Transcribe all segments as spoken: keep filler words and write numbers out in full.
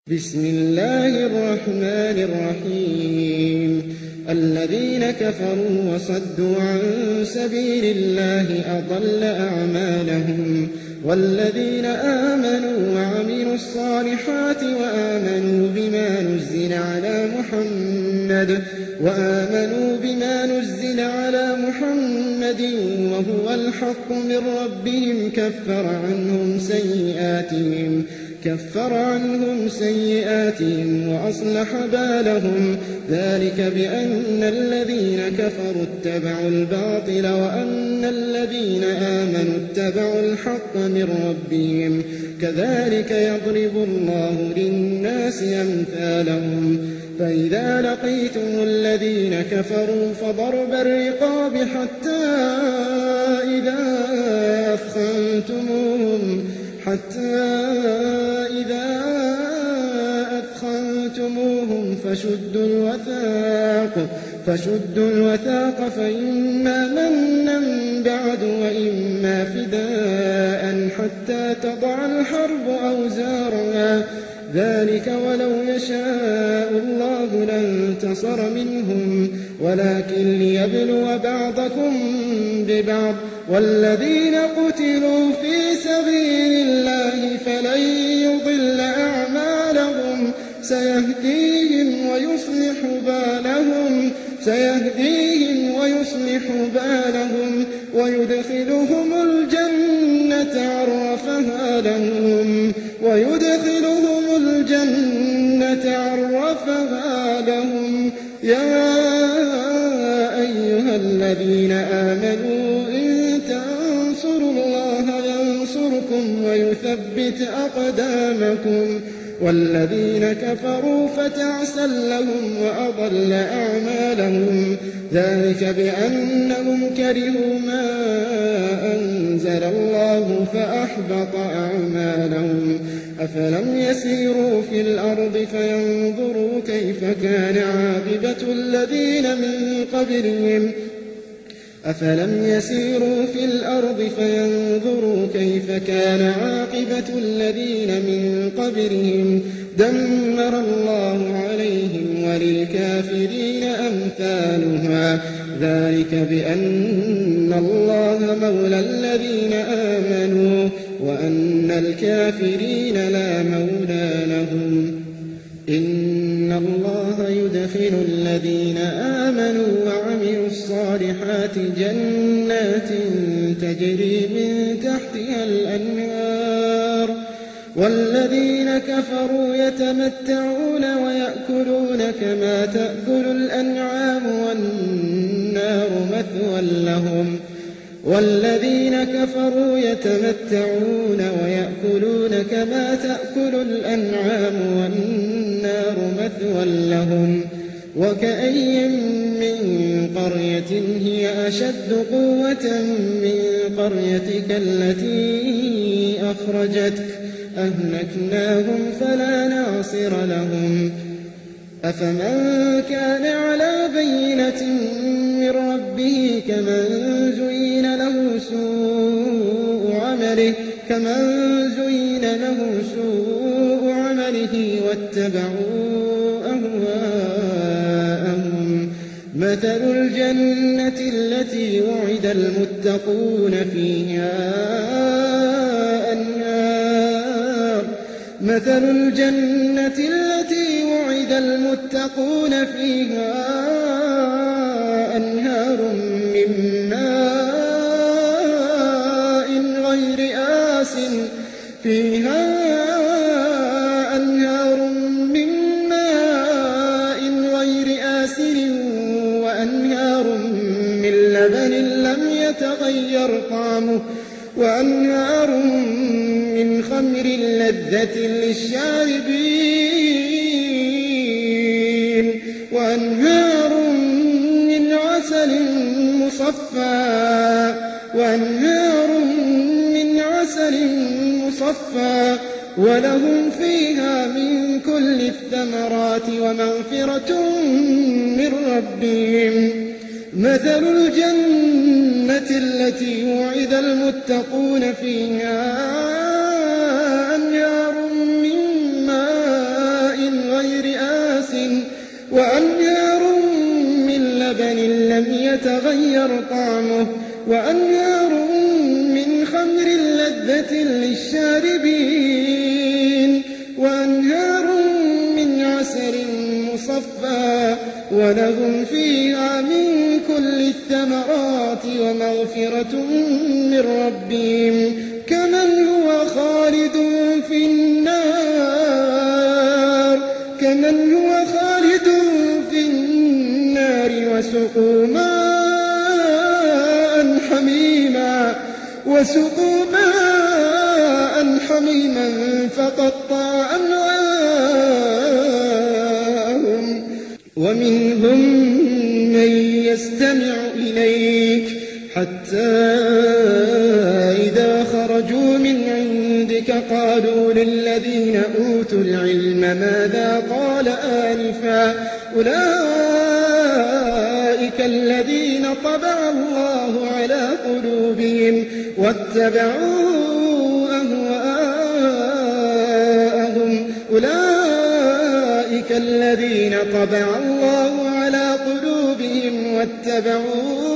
بسم الله الرحمن الرحيم الذين كفروا وصدوا عن سبيل الله أضل أعمالهم والذين آمنوا وعملوا الصالحات وآمنوا بما نزل على محمد وآمنوا بما نزل على محمد وهو الحق من ربهم كفر عنهم سيئاتهم كفر عنهم سيئاتهم وأصلح بالهم ذلك بأن الذين كفروا اتبعوا الباطل وأن الذين آمنوا اتبعوا الحق من ربهم كذلك يضرب الله للناس أمثالهم فإذا لقيتم الذين كفروا فضرب الرقاب حتى إذا أثخنتموهم حتى إذا أثخنتموهم فشدوا الوثاق فشدوا الوثاق فإما منا بعد وإما فداء حتى تضع الحرب أوزارها ذلك ولو يشاء الله لانتصر منهم ولكن ليبلو بعضكم ببعض والذين قتلوا في سبيل الله فلن يضل أعمالهم سيهديهم ويصلح بالهم سيهديهم ويصلح بالهم ويدخلهم الجنة عرفها لهم ويدخلهم الجنة عرفها لهم يا أيها الذين آمنوا إن تنصروا الله ينصركم ويثبت أقدامكم والذين كفروا فتعسا لهم وأضل أعمالهم ذلك بأنهم كرهوا ما أنزل الله فأحبط أعمالهم أفلم يسيروا في الأرض فينظروا كيف كان عاقبة الذين من قبلهم أفلم يسيروا في الأرض فينظروا كيف كان عاقبة الذين من قبلهم دمر الله عليهم وللكافرين أمثالها ذلك بأن الله مولى الذين آمنوا وأن الكافرين لا مولى لهم إن الله يدخل الذين آمنوا وعملوا الصالحات جنات تجري من تحتها الأنهار والذين كفروا يتمتعون ويأكلون كما تأكل الأنعام والنار مثوى لهم والذين كفروا يتمتعون ويأكلون كما تأكل الأنعام والنار مثوى لهم وكأي من قرية هي أشد قوة من قريتك التي أخرجتك أهلكناهم فلا ناصر لهم أفمن كان على بينة من ربه كمن زين له سوء عمله كمن زين له سوء عمله واتبعوا أهواءهم مثل الجنة التي وعد المتقون فيها أنهار مثل الجنة التي وعد المتقون فيها أنهار من ماء غير آس فيها أنهار من ماء غير آسن وأنهار من لبن لم يتغير طعمه وأنهار من خمر لذة للشاربين وأنهار من عسل مصفى وأنهار من عسل مصفى ولهم فيها من كل الثمرات ومغفرة من ربهم مثل الجنة التي وعد المتقون فيها أنهار من ماء وأنهار من خمر لذة للشاربين وأنهار من عسل مصفى ولهم فيها من كل الثمرات ومغفرة من ربهم كمن هو خالد في النار كمن هو خالد في النار وسقوا ماء حميما وسقوا ماء حميما فقطع أمعاءهم ومنهم من يستمع إليك حتى إذا خرجوا من عندك قالوا للذين أوتوا العلم ماذا قال آنفا أولئك الذين طبع الله على قلوبهم واتبعوا أهواءهم أولئك الذين طبع الله على قلوبهم واتبعوا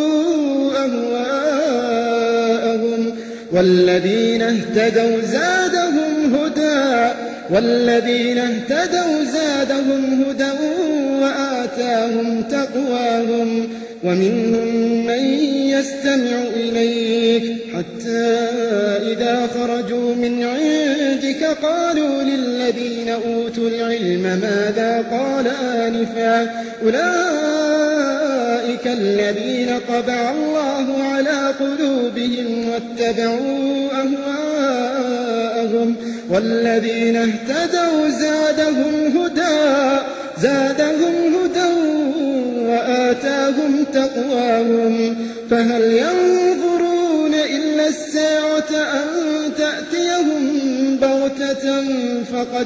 أهواءهم والذين اهتدوا زادهم هدى والذين اهتدوا زادهم هدى وآتاهم تقواهم ومنهم من يستمع إليك حتى إذا خرجوا من عندك قالوا للذين أوتوا العلم ماذا قال آنفا أولئك الذين طبع الله على قلوبهم واتبعوا أهواءهم والذين اهتدوا زادهم هدى زادهم هدى وآتاهم تقواهم فهل ينظرون إلا الساعة أن تأتيهم بغتة فقد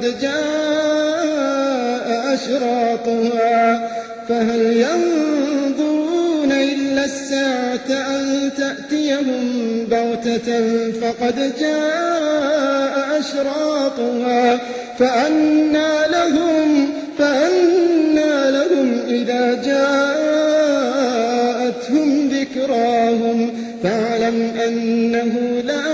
جاء أشراطها فهل ينظرون إلا الساعة أن تأتيهم بغتة فقد جاء أشراطها فأنى لهم فأنى لهم إذا جاءتهم ذكراهم فاعلم أنه لا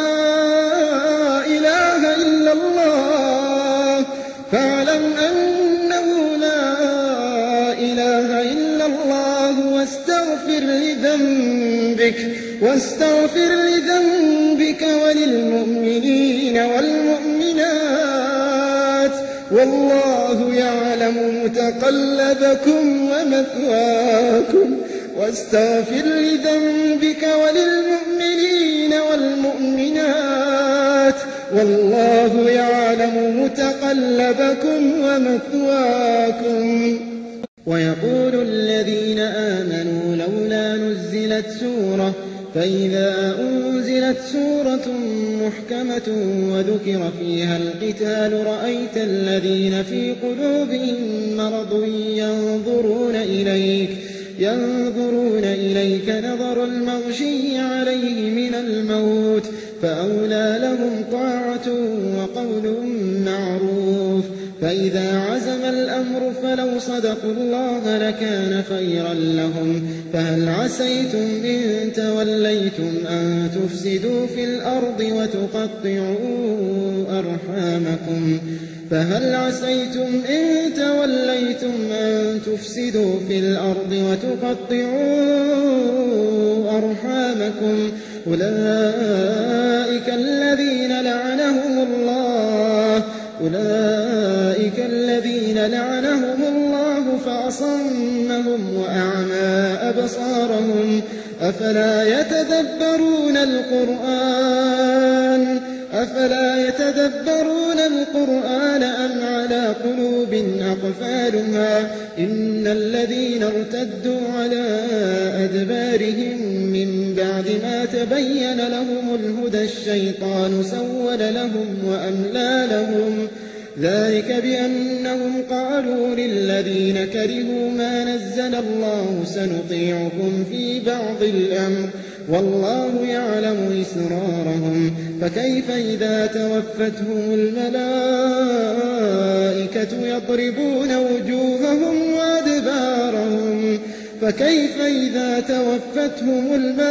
إله إلا الله فاعلم أنه لا إله إلا الله واستغفر لذنبك واستغفر لذنبك وللمؤمنين والمؤمنات والله يعلم متقلبكم ومثواكم واستغفر لذنبك وللمؤمنين والمؤمنات والله يعلم متقلبكم ومثواكم ويقول الذين آمنوا لولا نزلت سورة فإذا أنزلت سورة محكمة وذكر فيها القتال رأيت الذين في قلوبهم مرض ينظرون إليك ينظرون إليك نظر المغشي عليه من الموت فأولى لهم طاعة وقول معروف فإذا عزم الأمر فلو صدقوا الله لكان خيرا لهم فهل عسيتم إن توليتم أن تفسدوا في الأرض وتقطعوا أرحامكم فهل عسيتم إن توليتم أن تفسدوا في الأرض وتقطعوا أرحامكم أولئك الذين لعنهم الله أولئك الذين لعنهم الله فأصمهم وأعمى أبصارهم أفلا يتدبرون القرآن أفلا يتدبرون القرآن أم على قلوب أقفالها إن الذين ارتدوا على أدبارهم من بعد ما تبين لهم الهدى الشيطان سول لهم وأملى لهم ذلك بأنهم قالوا للذين كرهوا ما نزل الله سنطيعكم في بعض الأمر والله يعلم إسرارهم فكيف إذا توفتهم الملائكة يضربون وجوههم وأدبارهم فكيف إذا توفتهم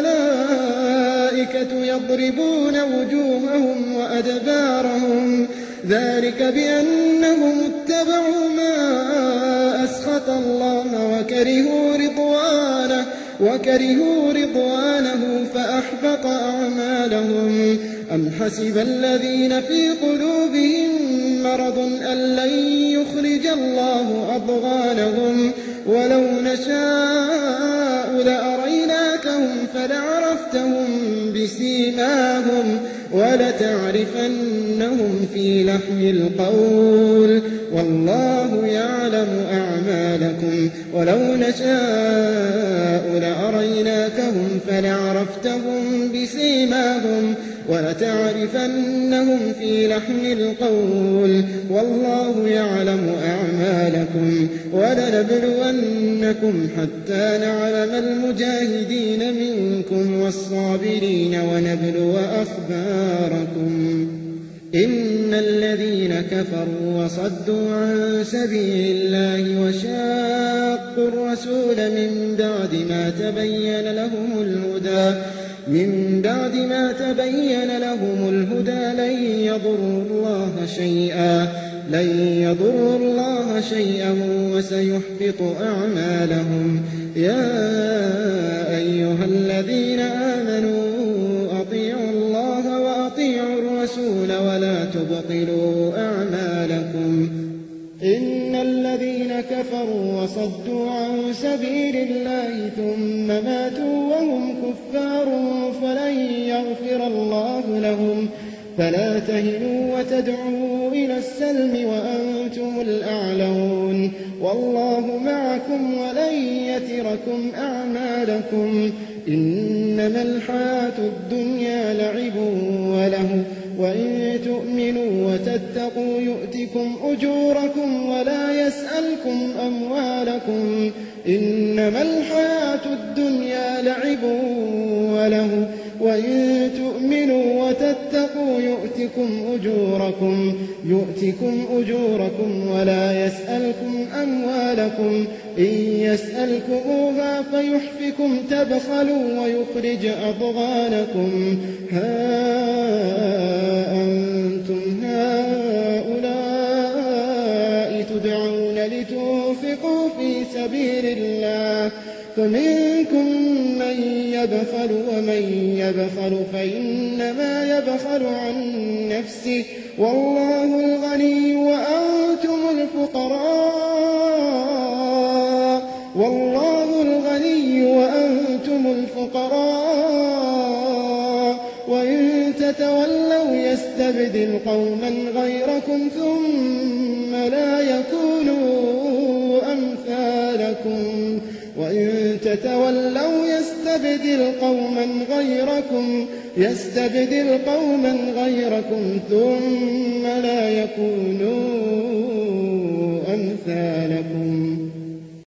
الملائكة يضربون وجوههم وأدبارهم ذلك بأنهم اتبعوا ما أسخط الله وكرهوا رضوانه وكرهوا رضوانه فأحبط أعمالهم أم حسب الذين في قلوبهم مرض أن لن يخرج الله أضغانهم ولو نشاء لأريناكهم فلعرفتهم بسيماهم ولتعرفنهم في لحن القول والله يعلم أعمالكم ولو نشاء لأريناكهم فلعرفتهم بسيماهم ولتعرفنهم في لحن القول والله يعلم أعمالكم ولنبلونكم حتى نعلم المجاهدين منكم والصابرين ونبلو أخباركم إن الذين كفروا وصدوا عن سبيل الله وشاقوا الرسول من بعد ما تبين لهم الهدى من بعد ما تبين لهم الهدى لن يضروا الله شيئا لن يضروا الله شيئا وسيحبط أعمالهم يا أيها الذين آمنوا أطيعوا الله وأطيعوا الرسول ولا تبطلوا أعمالكم إن الذين كفروا وصدوا عن سبيل الله ثم ماتوا وهم كفار فلن يغفر الله لهم فلا تهنوا وتدعوا إلى السلم وأنتم الأعلون والله معكم ولن يتركم أعمالكم إنما الحياة الدنيا لعب وله وإن تؤمنوا وتتقوا يؤتكم أجوركم ولا يسألكم أموالكم إنما الحياة الدنيا لعب وله وإن تؤمنوا وتتقوا يؤتكم أجوركم يؤتكم أجوركم ولا يسألكم أموالكم إن يسألكموها فيحفكم تبخلوا ويخرج أضغانكم ها أنتم هؤلاء تدعون لتنفقوا في سبيل الله فمنكم من يبخل ومن يبخل فإنما يبخل عن نفسه والله الغني وأنتم الفقراء والله الغني وأنتم الفقراء وإن تتولوا يستبدل قوما غيركم ثم لا يكونوا أمثالكم وإن تتولوا يستبدل قوما غيركم يستبدل قوما غيركم ثم لا يكونوا أمثالكم